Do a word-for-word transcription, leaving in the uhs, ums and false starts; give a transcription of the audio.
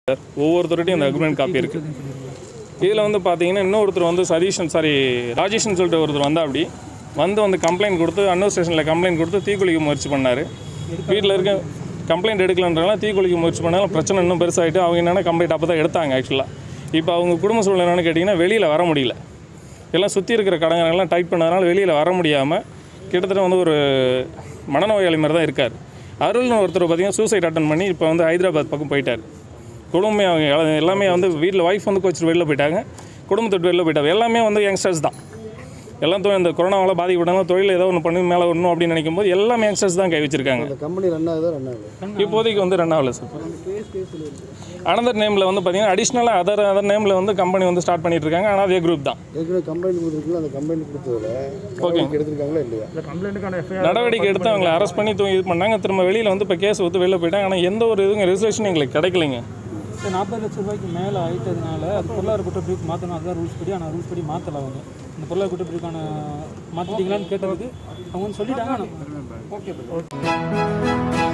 ஒவ்வொருத்தருடையும் அந்த agreement copy இருக்குது. இதில் வந்து பார்த்தீங்கன்னா இன்னொருத்தர் வந்து சதீஷன் சாரி ராஜேஷ்னு சொல்லிட்டு ஒருத்தர் வந்தால் அப்படி வந்து வந்து கம்ப்ளைண்ட் கொடுத்து அன்னூர் ஸ்டேஷனில் கம்ப்ளைண்ட் கொடுத்து தீக்குளிக்க முயற்சி பண்ணார். வீட்டில் இருக்க கம்ப்ளைண்ட் எடுக்கலன்றனால தீக்குளிக்க முயற்சி பண்ணாலும் பிரச்சனை இன்னும் பெருசாகிட்டு அவங்க என்னென்ன கம்ப்ளைண்ட் அப்போ தான் எடுத்தாங்க. ஆக்சுவலாக இப்போ அவங்க குடும்ப சூழ்நிலை என்னென்னு கேட்டிங்கன்னா வெளியில் வர முடியல, எல்லாம் சுற்றி இருக்கிற கடங்கெல்லாம் டைட் பண்ணதுனால வெளியில் வர முடியாமல் கிட்டத்தட்ட வந்து ஒரு மனநோயாளி மாதிரி தான் இருக்கார். அருள்னு ஒருத்தர் பார்த்திங்கன்னா சூசைட் அட்டன் பண்ணி இப்போ வந்து ஹைதராபாத் பக்கம் போயிட்டார். குடும்பமே அவங்க எல்லாமே வந்து வீட்டில் ஒய்ஃப் வந்து கோச்சிட்டு வெளில போயிட்டாங்க, குடும்பத்தை வெளில போயிட்டாங்க. எல்லாமே வந்து யங்ஸ்டர்ஸ் தான். எல்லாம் தொழில் இந்த கொரோனாவால் பாதிக்கப்பட்டாலும் தொழில் ஏதோ ஒன்று பண்ணி மேலே வரணும் அப்படின்னு நினைக்கும் போது எல்லாமே யங்ஸ்டர்ஸ் தான் கை வச்சிருக்காங்க. கம்பெனி ரன் ஆகுது ரன் ஆகுது இப்போதைக்கு வந்து ரன் ஆகலை சார். அனதர் நேமில் வந்து பார்த்தீங்கன்னா அடிஷ்னலாக அதர் அதர் நேமில் வந்து கம்பெனி வந்து ஸ்டார்ட் பண்ணிட்டு இருக்காங்க. ஆனால் அதே குரூப் தான். ஏற்கனவே கம்ப்ளைண்ட் கொடுத்துருக்கீங்களா? அந்த கம்ப்ளைண்ட் கொடுத்ததில் ஓகே எடுத்துருக்காங்களா இல்லையா? நடவடிக்கை எடுத்து அவங்களை அரெஸ்ட் பண்ணி தூங்கி இது பண்ணாங்க. திரும்ப வெளியில் வந்து இப்போ கேஸ் ஒத்து வெளில போயிட்டாங்க. ஆனால் எந்த ஒரு இதுங்க ரெஜிஸ்ட்ரேஷன் எங்களுக்கு கிடைக்கலைங்க. நாற்பது லட்சம் ரூபாய்க்கு மேலே ஆகிட்டதுனால அது பொருளாதார குற்றப்பிரிவுக்கு மாற்றணும். அதுதான் ரூல்ஸ் படி. ஆனால் ரூல்ஸ் படி மாற்றலை. அவங்க இந்த பொருளாதார குற்றப்பிரிவுக்கான மாற்றிட்டீங்களான்னு கேட்டதுக்கு அவங்க சொல்லிட்டாங்க. Okay okay